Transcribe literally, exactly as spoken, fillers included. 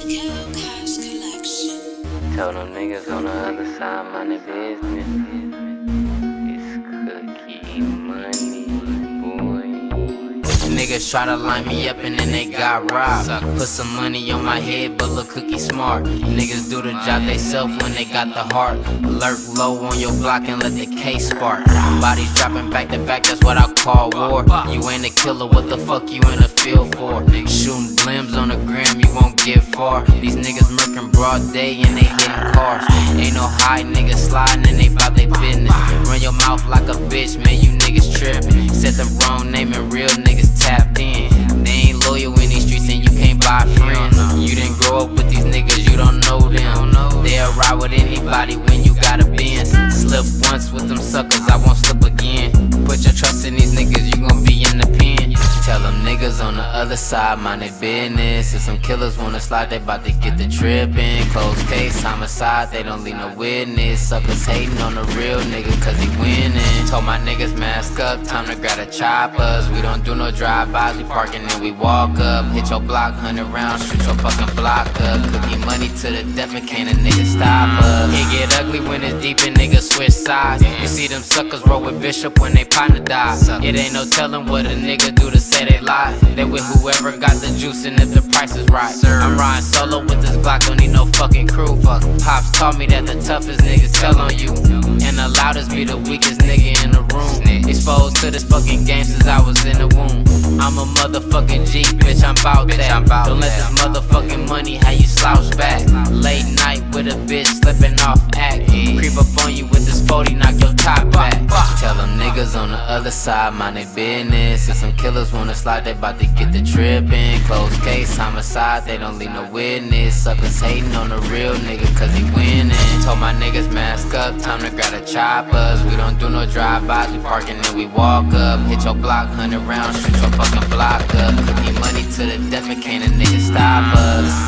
Cash Collection. Tell them niggas on the other side, mind their business. It's cookie money, boy. Niggas try to line me up and then they got robbed. Put some money on my head, but look cookie smart. Niggas do the job they self when they got the heart. Lurk low on your block and let the case spark. Bodies dropping back to back, that's what I call war. You ain't a killer, what the fuck you in the field for? Shooting blims on the gram, you won't get far. These niggas murking broad day and they hitting cars. Ain't no high niggas sliding and they bout they business. Run your mouth like a bitch, man, you niggas trippin'. Said the wrong name and real niggas tapped in. They ain't loyal in these streets and you can't buy friends. You didn't grow up with these niggas, you don't know them. They'll ride with anybody when you got a Benz. Slip once with them suckers, I won't slip again. Put your trust in these niggas, you gon' be in the pen. Tell them niggas on the other side, mind their business. If some killers wanna slide, they bout to get the trippin'. Closed case, homicide, they don't leave no witness. Suckers hating on the real nigga cause he winning. Told my niggas mask up, time to grab the choppers. We don't do no drive-bys, we parkin' and we walk up. Hit your block, hundred rounds, shoot your fucking block up. Cookie money to the death and can't a nigga stop us. It get ugly when it's deep and niggas switch sides. You see them suckers roll with Bishop when they partner die. It ain't no telling what a nigga do to say they lie. They with whoever got the juice and if the price is right. I'm riding solo with this Glock, don't need no fucking crew. Pops taught me that the toughest niggas tell on you, and the loudest be the weakest nigga in the room. Exposed to this fucking game since I was in the womb. I'm a motherfucking G, bitch, I'm bout that. Don't let this motherfucking money how you slouch back. Late night with a bitch slipping off act. Creep up on you with this forty, knock your top back. Tell them niggas on the other side, mind their business. If some killers wanna slide, they bout to get the trippin'. Closed case, homicide, they don't leave no witness. Suckers hating on the real nigga cause he winning. Told my niggas mask up, time to grab the choppers. We don't do no drive-bys, we parkin' and we walk up. Hit your block, hundred rounds, shoot your fucking block up. Cookie money to the death and can't a nigga stop us.